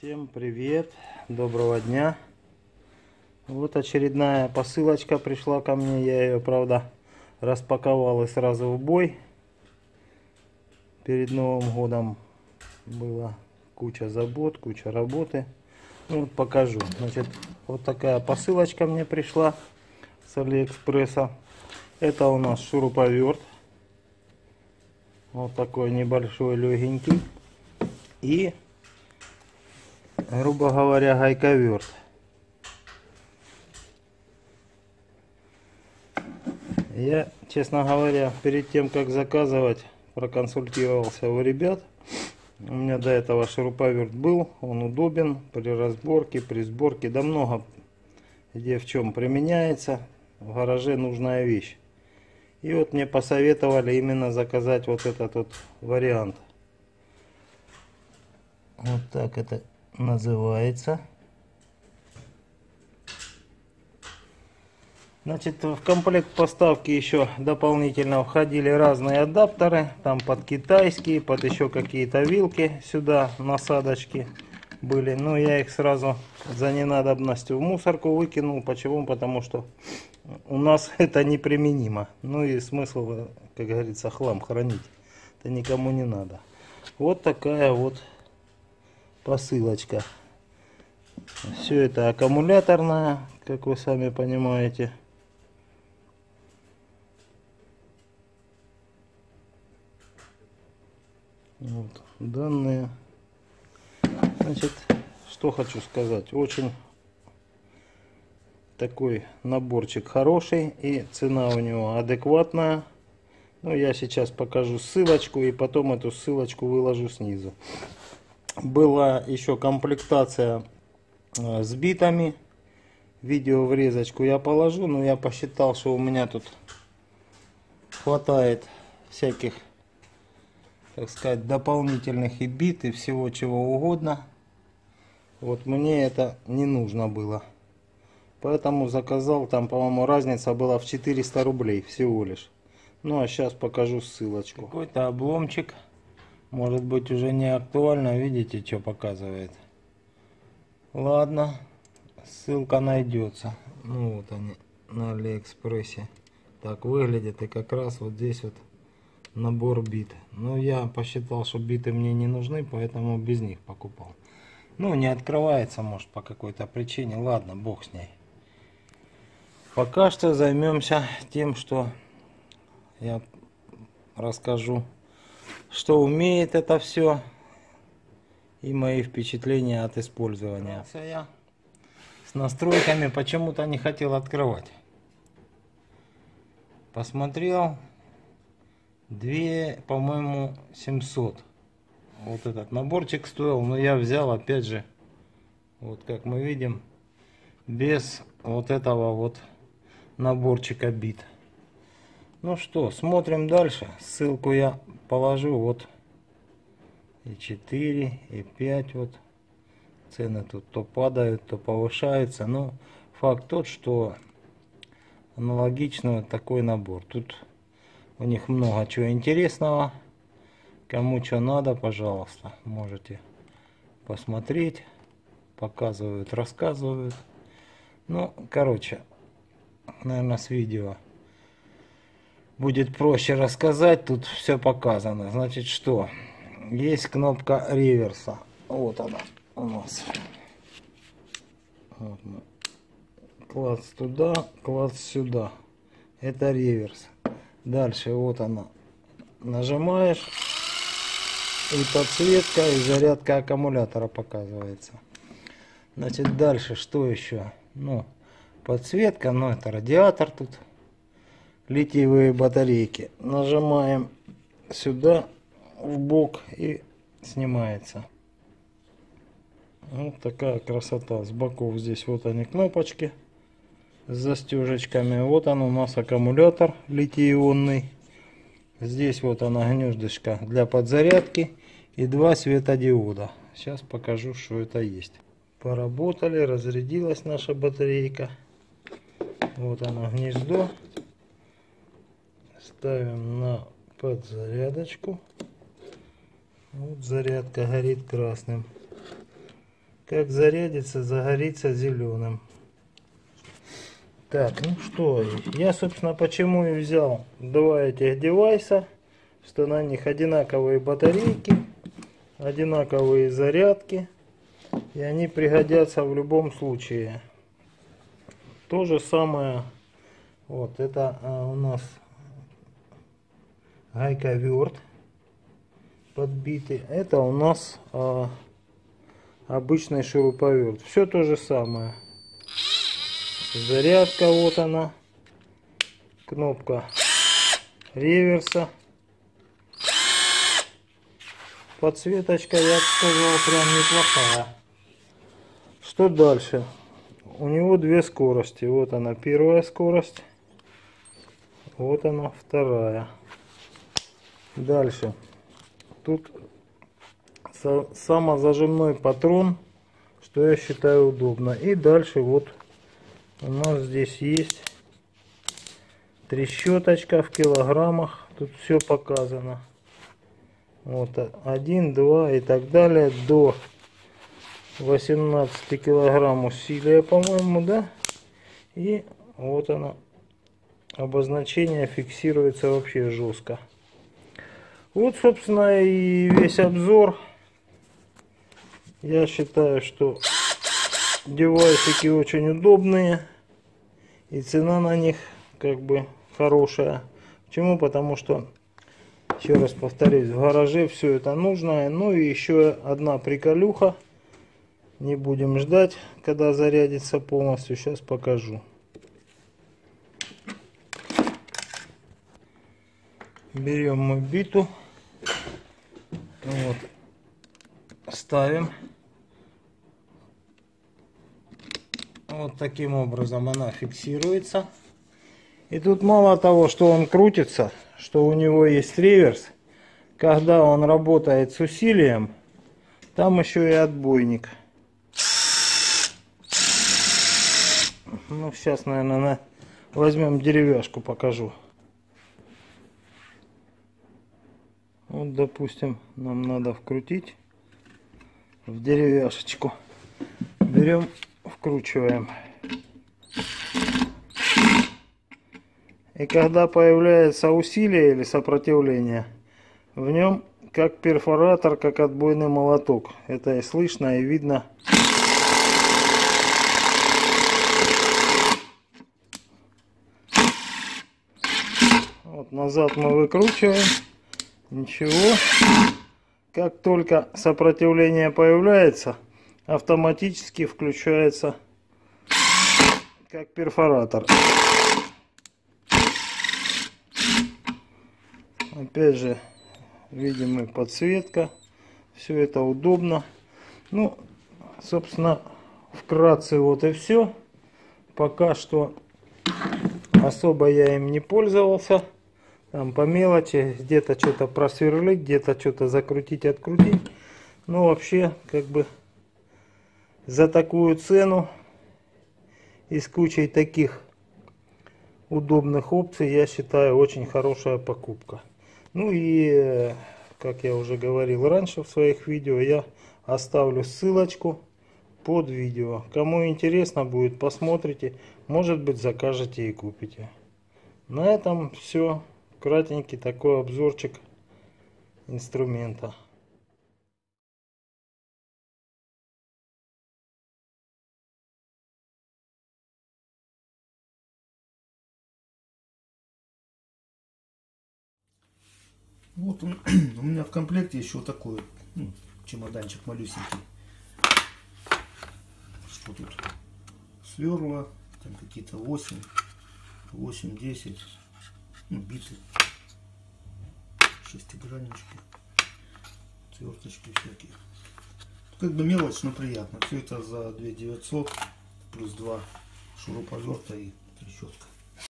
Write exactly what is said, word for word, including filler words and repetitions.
Всем привет, доброго дня. Вот очередная посылочка пришла ко мне. Я ее, правда, распаковал и сразу в бой. Перед Новым годом была куча забот, куча работы. Ну, вот покажу. Значит, вот такая посылочка мне пришла с Алиэкспресса. Это у нас шуруповерт. Вот такой небольшой, легенький. И, грубо говоря, гайковерт. Я, честно говоря, перед тем, как заказывать, проконсультировался у ребят. У меня до этого шуруповерт был, он удобен при разборке, при сборке, да много где в чем применяется. В гараже нужная вещь. И вот мне посоветовали именно заказать вот этот вот вариант. Вот так это называется. Значит, в комплект поставки еще дополнительно входили разные адаптеры. Там под китайские, под еще какие-то вилки сюда, насадочки были. Но я их сразу за ненадобностью в мусорку выкинул. Почему? Потому что у нас это неприменимо. Ну и смысл, как говорится, хлам хранить. Это никому не надо. Вот такая вот посылочка. Все это аккумуляторная, как вы сами понимаете. Вот данные. Значит, что хочу сказать. Очень такой наборчик хороший. И цена у него адекватная. Ну, я сейчас покажу ссылочку. И потом эту ссылочку выложу снизу. Была еще комплектация с битами. Видео врезочку я положу. Но я посчитал, что у меня тут хватает всяких, так сказать, дополнительных и бит, и всего чего угодно. Вот мне это не нужно было. Поэтому заказал. Там, по-моему, разница была в четыреста рублей всего лишь. Ну, а сейчас покажу ссылочку. Какой-то обломчик. Может быть, уже не актуально. Видите, что показывает. Ладно. Ссылка найдется. Ну, вот они на Алиэкспрессе. Так выглядит. И как раз вот здесь вот набор бит. Но я посчитал, что биты мне не нужны, поэтому без них покупал. Ну, не открывается, может, по какой-то причине. Ладно, бог с ней. Пока что займемся тем, что я расскажу, что умеет это все, и мои впечатления от использования. Я с настройками почему-то не хотел открывать. Посмотрел. две, по-моему, семьсот. Вот этот наборчик стоил, но я взял, опять же, вот как мы видим, без вот этого вот наборчика бит. Ну что, смотрим дальше. Ссылку я положу. Вот и четыре, и пять. Вот цены тут то падают, то повышаются. Но факт тот, что аналогично такой набор. Тут у них много чего интересного. Кому что надо, пожалуйста, можете посмотреть. Показывают, рассказывают. Ну, короче, наверное, с видео будет проще рассказать. Тут все показано. Значит, что? Есть кнопка реверса. Вот она у нас. Вот мы. Клац туда, клац сюда. Это реверс. Дальше вот она. Нажимаешь. И подсветка, и зарядка аккумулятора показывается. Значит, дальше что еще? Ну, подсветка, ну это радиатор тут. Литиевые батарейки. Нажимаем сюда, в бок, и снимается. Вот такая красота. С боков здесь вот они кнопочки с застежечками. Вот он у нас аккумулятор литий-ионный. Здесь вот она гнездышко для подзарядки и два светодиода. Сейчас покажу, что это есть. Поработали, разрядилась наша батарейка. Вот оно гнездо. Ставим на подзарядочку. Вот зарядка горит красным. как зарядится, загорится зеленым. Так, ну что, я, собственно, почему и взял два этих девайса, что на них одинаковые батарейки, одинаковые зарядки, и они пригодятся в любом случае. То же самое, вот это а, у нас гайковерт подбитый, это у нас а, обычный шуруповерт. Все то же самое. Зарядка, вот она, кнопка реверса, подсветочка, я бы сказал, прям неплохая. Что дальше? У него две скорости. Вот она, первая скорость, вот она, вторая. Дальше тут самозажимной патрон, что я считаю удобно. И дальше вот у нас здесь есть трещоточка в килограммах, тут все показано. Вот один, два и так далее, до восемнадцати килограмм усилия, по-моему, да? И вот она, обозначение фиксируется вообще жестко. Вот, собственно, и весь обзор. Я считаю, что девайсики очень удобные, и цена на них как бы хорошая. Почему? Потому что, еще раз повторюсь, в гараже все это нужно. Ну и еще одна приколюха. Не будем ждать, когда зарядится полностью. Сейчас покажу. Берем мы биту. Вот. Ставим. Вот таким образом она фиксируется. И тут мало того, что он крутится, что у него есть реверс, когда он работает с усилием, там еще и отбойник. Ну, сейчас, наверное, возьмем деревяшку, покажу. Вот, допустим, нам надо вкрутить в деревяшечку. Берем, вкручиваем. И когда появляется усилие или сопротивление, в нем как перфоратор, как отбойный молоток. Это и слышно, и видно. Вот назад мы выкручиваем. Ничего. Как только сопротивление появляется, автоматически включается как перфоратор. Опять же, видим мы подсветка. Все это удобно. Ну, собственно, вкратце вот и все. Пока что особо я им не пользовался. Там по мелочи, где-то что-то просверлить, где-то что-то закрутить, открутить. Но вообще, как бы, за такую цену и с кучей таких удобных опций, я считаю, очень хорошая покупка. Ну и, как я уже говорил раньше в своих видео, я оставлю ссылочку под видео. Кому интересно будет, посмотрите, может быть, закажете и купите. На этом все. Кратенький такой обзорчик инструмента. Вот он, у меня в комплекте еще вот такой вот, ну, чемоданчик малюсенький. Что тут? Сверла, там какие-то восемь, восемь-десять, ну, биты, шестиграннички, отверточки всякие. Как бы мелочь, но приятно. Все это за две тысячи девятьсот плюс два шуруповерта и трещотка.